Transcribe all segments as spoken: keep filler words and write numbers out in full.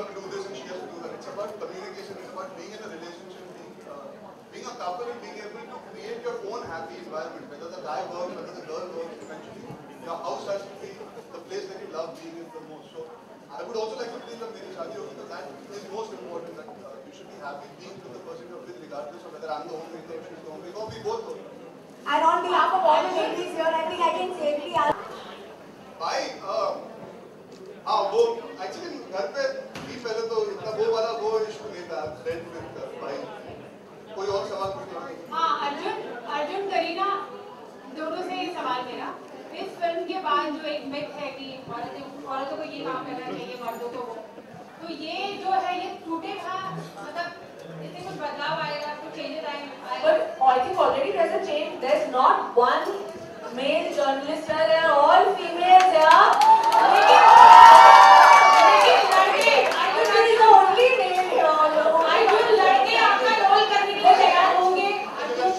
to do this and she has to do that. It's about communication. It's about being in a relationship, being, uh, being a couple and being able to create your own happy environment. Whether the guy works, whether the girl works, eventually your house has to be the place that you love being in the most. So I would also like to feel that मेरी शादी होगी तो that is most important. That uh, you should be happy being with the person you're with, regardless of whether I'm the homemaker or she's the homemaker, or we both go. And on behalf of all the ladies here, I think I can safely ask. भाई हाँ वो actually घर पे भी पहले तो इतना वो वाला वो इश्यू नहीं था फ्रेंड विद भाई कोई और सवाल पूछना हाँ अर्जुन अर्जुन करीना दोनों से ही सवाल मेरा इस फिल्म के बाद जो एक मिथ है कि औरतें औरतों को ये काम करना चाहिए मर्दों को तो ये जो है ये टूटेगा मतलब इससे कुछ बदलाव आएगा कुछ चेंजेस आएंगे But I think already there's a change. There's not one male journalist here. They're all females here. लेकिन लेकिन लड़के Arjun is the only male here. Arjun लड़के आपका रोल करने के लिए तैयार होंगे अर्जुन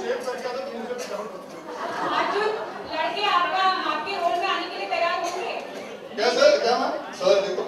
अर्जुन लड़के आपका आपके रोल में आने के लिए तैयार होंगे क्या सर क्या मैं सर देखो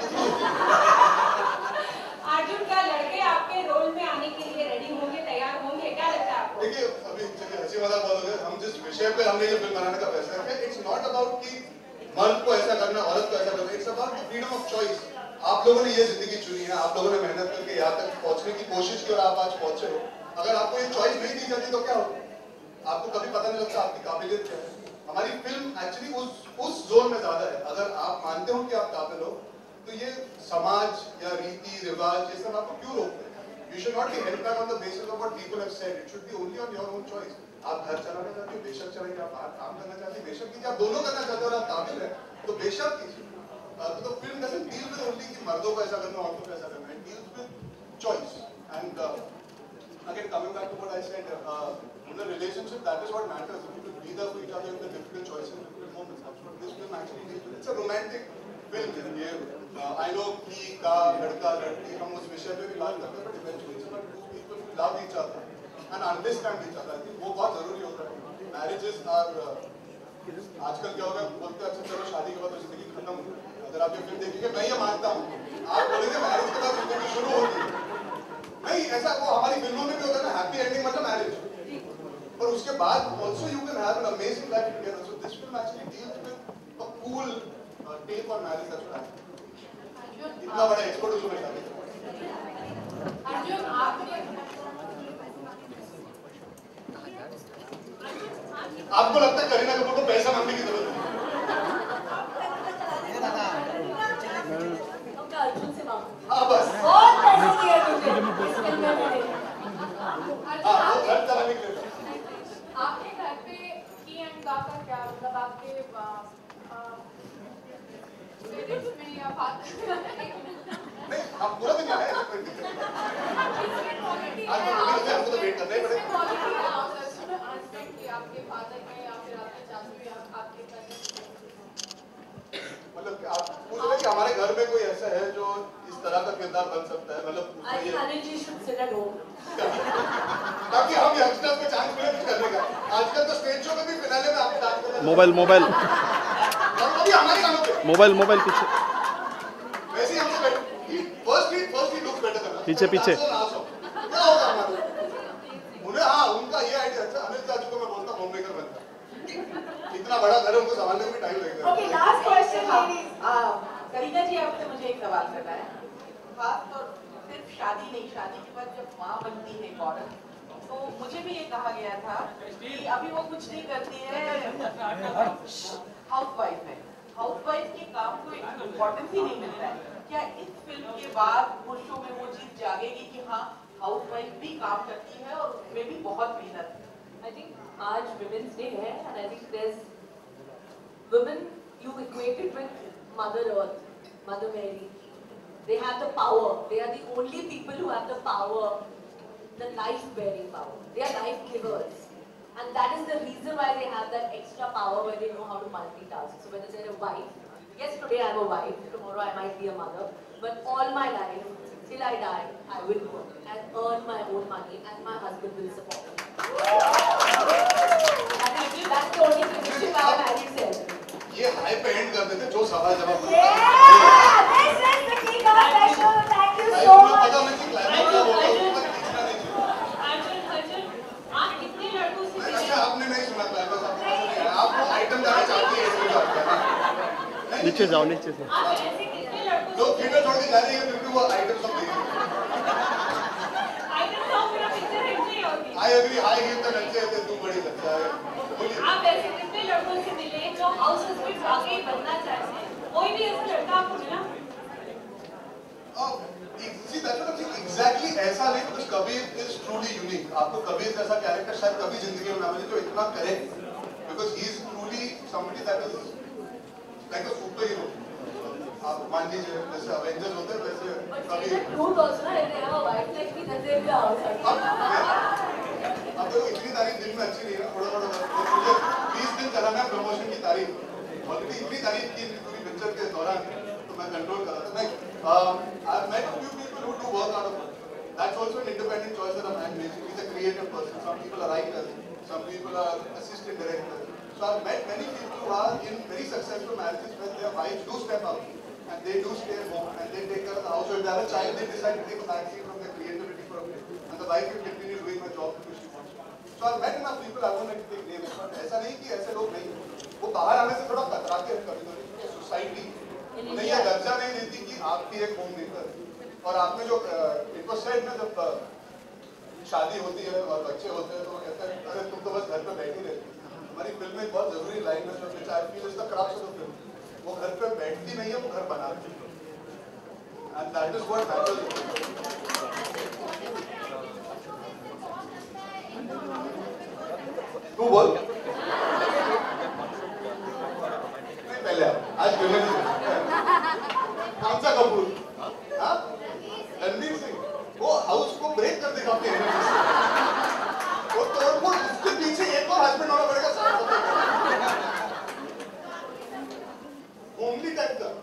अर्जुन का लड़के आपके रोल में आने के लिए रेडी होंगे तैयार होंगे क्या लगता है आपको देखिए अभी चलिए हंसी मजाक बात हो गया हम जिस विषय पे हमने ये फिल्म बनाने का फैसला किया इट्स नॉट अबाउट कि मर्द को ऐसा करना औरत को ऐसा करना it's about freedom of choice आप लोगों ने ये जिंदगी चुनी है आप लोगों ने मेहनत करके यहाँ तक पहुंचने की कोशिश की और आप आज पहुंचे हो अगर आपको ये चॉइस नहीं दी जाती तो क्या हो आपको कभी पता नहीं लगता आपकी काबिलियत क्या है हमारी फिल्म एक्चुअली उस उस जोन में ज्यादा है अगर आप मानते हो कि आप काबिल हो तो ये समाज या रीति रिवाज ये सब आपको क्यों रोकते हैं You should not be held back on the basis of what people have said. It should be only on your own choice. आप घर चलाना चाहते हो बेशक चलाइए आप बाहर काम करना चाहते हो बेशक कीजिए आप दोनों करना चाहते हो और आप काबिल हैं तो बेशक कीजिए तो film doesn't deal with only कि मर्दों को ऐसा करना औरतों को ऐसा करना it deals with choice and uh, again coming back to what I said uh, in a relationship that is what matters if you can be there for each other in the difficult choices and difficult moments that's what this film actually deals with it's a romantic film ये I know कि का लड़का लड़की हम उस विषय पे भी बात करते हैं but eventually it's about two people who love each other and understand each other I think वो बहुत जरूरी होता है marriages are आजकल क्या होगा बोलते हैं अच्छा चलो शादी के बाद जिंदगी खत्म हो गई अगर आप ये फिल्म देखेंगे मैं ये मानता हूँ आप बोलेंगे मैरिज के बाद जिंदगी शुरू होती है नहीं ऐसा वो हमारी फिल्मों में भी होता है ना हैप्पी एंडिंग मतलब मैरिज और उसके बाद also you can have an amazing life together so this film actually deals with a cool uh, take on marriage that's what I think इतना बड़ा एक्सपर्ट उसमें शादी अर्जुन आपने आपको लगता है करीना कपूर को पैसा मांगने की जरूरत है अर्जुन से मांगो हाँ बस बहुत पैसे दिए तुझे हाँ वो घर चलाने के लिए आपके घर पे की एंड का क्या मतलब आपके नहीं हम पूरा दिन आए हैं कोई दिक्कत नहीं आज तो हमको तो वेट करना ही पड़ेगा आपके फादर में या फिर आपके चाचू या आपके कजन मतलब आप पूछ रहे हैं कि हमारे घर में कोई ऐसा है जो इस तरह का किरदार बन सकता है मतलब I think Anil ji should sit at home ताकि हम यंगस्टर्स को चांस मिले कुछ करने का आजकल तो स्टेज शो में भी फिनाले में आपको डांस करना मोबाइल मोबाइल अभी हमारे गानों पे मोबाइल मोबाइल पीछे वैसे ही हमसे first lead first lead look better करना पीछे पीछे क्या होगा हमारा उन्हें हाँ उनका ये आइडिया अच्छा अनिल चाचू को मैं बोलता हूँ होममेकर बनता इतना बड़ा घर है उनको संभालने में भी टाइम लगेगा okay last question ladies Kareena ji आपसे मुझे एक सवाल करना है खास तौर सिर्फ शादी नहीं शादी के बाद जब माँ बनती है एक औरत तो मुझे भी ये कहा गया था कि अभी वो कुछ नहीं करती है हाउस वाइफ है हाउस वाइफ के काम को इम्पोर्टेंस ही नहीं मिलता है क्या इस फिल्म के बाद पुरुषों में वो चीज जागेगी कि हाँ हाउस वाइफ भी काम करती है और उसमें भी बहुत मेहनत है I think आज Women's Day है and I think there's women you equated with Mother Earth, Mother Mary. They have the power. They are the only people who have the power, the life-bearing power. They are life givers, and that is the reason why they have that extra power where they know how to multitask. So whether they're a wife, yes, today I'm a wife. Tomorrow I might be a mother, but all my life. Till I die, I will work and earn my own money and my husband will support me. That is, that's the only condition I have said. ये high पे end कर देते जो सवाल जवाब Yeah! This is the king of special. नीचे जाओ नीचे से। आप ऐसे कितने लड़कों लोग थिएटर छोड़ के जा रही है फिर भी वो आइटम सब देख आइटम सॉन्ग मेरा पिक्चर हिट नहीं होगी। I agree I give the नच्चे थे तू बड़ी लगता है बोलिए आप ऐसे कितने लड़कों से मिले जो हाउस हस्बैंड वाकई बनना चाहते हैं? कोई भी ऐसा लड़का आपको मिला? See, that's what I'm saying. Exactly ऐसा नहीं because Kabir is truly unique. आपको कबीर जैसा कैरेक्टर शायद कभी जिंदगी में ना मिले जो इतना correct because he is truly somebody that is like a superhero. आप मान लीजिए जैसे अवेंजर्स होते हैं वैसे कबीर। Truth also ना they have a white flag की तरह भी आओ अब देखो इतनी तारीफ दिन में अच्छी नहीं है ना थोड़ा थोड़ा मुझे बीस दिन कराना है प्रमोशन की तारीफ ऑलरेडी इतनी तारीफ की पूरी पिक्चर के दौरान तो मैं कंट्रोल कर रहा था नहीं I've met a few people who do work out of it. That's also an independent choice that a man makes. He's a creative person. Some people are writers. Some people are assistant directors. So I've met many people who are in very successful marriages where their wives do step up and they do stay at home and they take care of the house. So if they have a child, they decide to take a backseat from their creativity for a bit, and the wife will continue doing her job because she wants to. So I've met enough people. I won't like to take names, but ऐसा नहीं कि ऐसे लोग नहीं वो बाहर आने से थोड़ा कतराते हैं कभी कभी सोसाइटी नहीं ये दर्जा नहीं देती कि आपकी एक होम मेकर और आपने जो इट वाज सेड ना जब शादी होती है और बच्चे होते हैं तो कहते हैं अरे तुम तो बस घर पे बैठी रहती हमारी फिल्म में बहुत जरूरी लाइन है जो I feel is the crux of the film वो घर पे बैठती नहीं है वो घर बनाती है and that is what matters तू बोल नहीं पहले आज विमेन कौन सा कपूर हाँ रणवीर सिंह वो हाउस को ब्रेक कर देगा अपने एनर्जी से वो तो वो उसके पीछे एक और हस्बैंड होना पड़ेगा सारा होमली टाइप का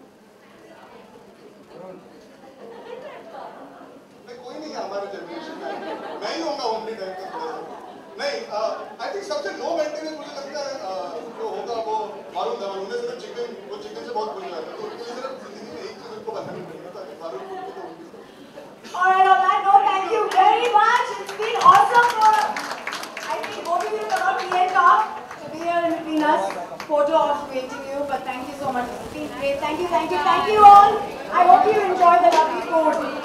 नहीं कोई नहीं है हमारे जनरेशन में मैं ही होगा होमली टाइप का थोड़ा सा नहीं आई थिंक सबसे लो मेंटेनेंस मुझे लगता है जो होगा वो मालूम था उन्हें सिर्फ चिकन वो चिकन से बहुत खुश रहता है तो उनके लिए सिर्फ जिंदगी में एक चीज उनको बनानी पड़ेगी ताकि मालूम हो तो Alright, on that note, thank you very much. It's been awesome for, I think, both of you cannot create up to be here in between us. Photo ops waiting you, but thank you so much. It's been great. Thank you, thank you, thank you all. I hope you enjoyed the lovely food.